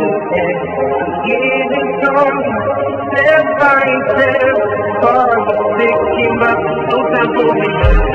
getting stronger, step by step, for the sick, no time for me.